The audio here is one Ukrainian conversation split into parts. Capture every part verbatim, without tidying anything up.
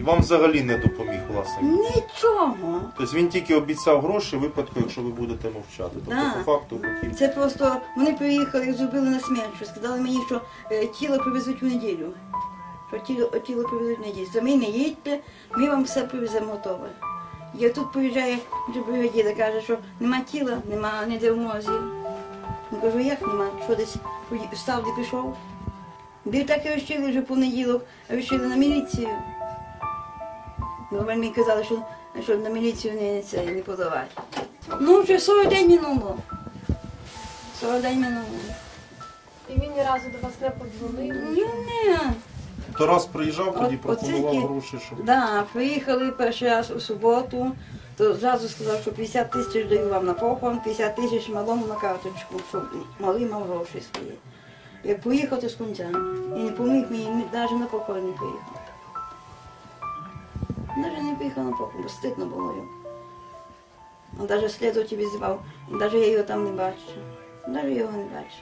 вам взагалі не допоміг власник? Нічого. Тобто він тільки обіцяв гроші в випадку, якщо ви будете мовчати. Тобто Да. по факту хотів. Це просто вони приїхали і зробили на смерть, сказали мені, що е, тіло привезуть в неділю. Що тіло, тіло привезуть в неділю. За мене їдьте, ми вам все привеземо готове. Я тут приїжджає вже бригадір, каже, що нема тіла, нема ніде в мозі. Я кажу, як нема? Що десь встав, де пішов? Де так і вирішили вже в понеділок, вирішили на міліцію. Ну, мені казали, що, що на міліцію не, це, не подавати. Ну, вже сорок день минуло. сорок день минуло. І він ні разу до вас не подзвонив? Ну, ні. То раз приїжджав, тоді От- пропонував оце ті- гроші, що... Да, приїхали перший раз у суботу, то зразу сказав, що п'ятдесят тисяч даю вам на похорон, п'ятдесят тисяч малому на карточку, щоб малий мав гроші свої. Як поїхав, то з кінця. І не поміг мені, навіть на похорон не поїхав. Навіть не поїхав на похорон, бо стидно було йому. А навіть слідователь визивав, навіть я його там не бачу. Навіть його не бачу.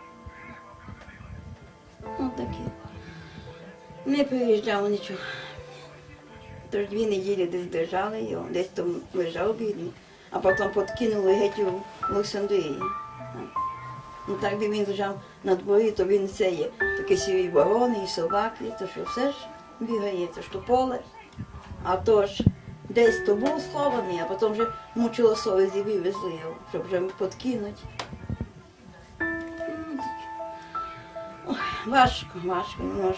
Ось таке. Не приїжджав нічого. Тож дві неділі десь держали його, десь там лежав бідний, а потім подкинули геть у Олександрії. Ну так би він лежав на дворі, то він це є. Такі сірі ворони і собаки, то що все ж бігає, то ж то поле. А то ж десь то був схований, а потім вже мучило совість і вивезли його, щоб вже подкинути. Ой, важко, важко, не можу.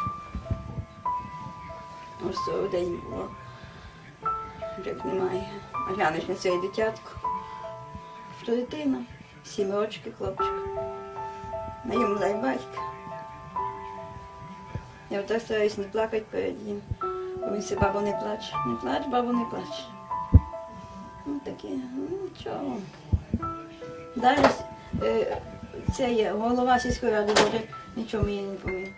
Ось цього день було. Вже як немає. А глянеш на цей дитятко. Що дитина? Сім років хлопчик. На йому дай батька. Я отак стараюсь не плакати перед ним. Бо він все, бабо, не плач. Не плач, бабо, не плач. Ну таке, ну нічого. Далі е, це є голова сільської ради, може нічого мені не повинен.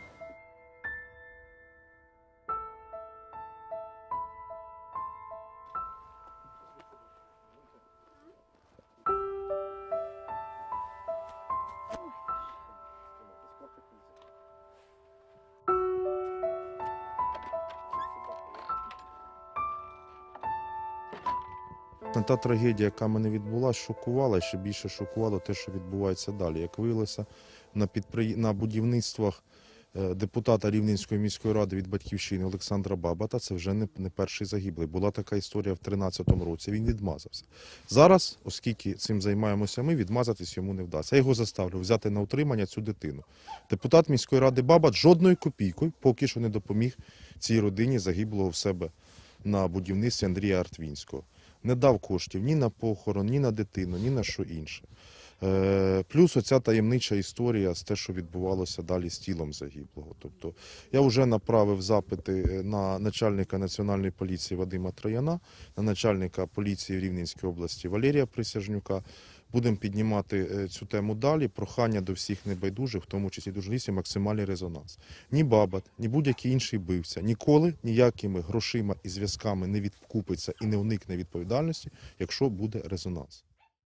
Та трагедія, яка мене відбулася, шокувала, і ще більше шокувало те, що відбувається далі. Як виявилося, на, підпри... на будівництвах депутата Рівненської міської ради від «Батьківщини» Олександра Бабата, це вже не, не перший загиблий. Була така історія в тринадцятому році, він відмазався. Зараз, оскільки цим займаємося ми, відмазатись йому не вдасться. Я його заставлю взяти на утримання цю дитину. Депутат міської ради Бабат жодною копійкою поки що не допоміг цій родині загиблого в себе на будівництві Андрія Артвінського. Не дав коштів ні на похорон, ні на дитину, ні на що інше. Е, плюс оця таємнича історія з те, що відбувалося далі з тілом загиблого. Тобто я вже направив запити на начальника Національної поліції Вадима Трояна, на начальника поліції Рівненської області Валерія Присяжнюка. Будемо піднімати цю тему далі. Прохання до всіх небайдужих, в тому числі до журналістів, максимальний резонанс. Ні Бабат, ні будь-який інший вбивця ніколи ніякими грошима і зв'язками не відкупиться і не уникне відповідальності, якщо буде резонанс.